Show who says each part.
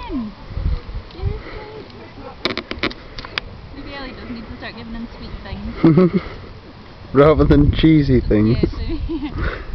Speaker 1: doing? Maybe Ellie does need to start giving him sweet things.
Speaker 2: Rather than cheesy things.
Speaker 1: Yeah, so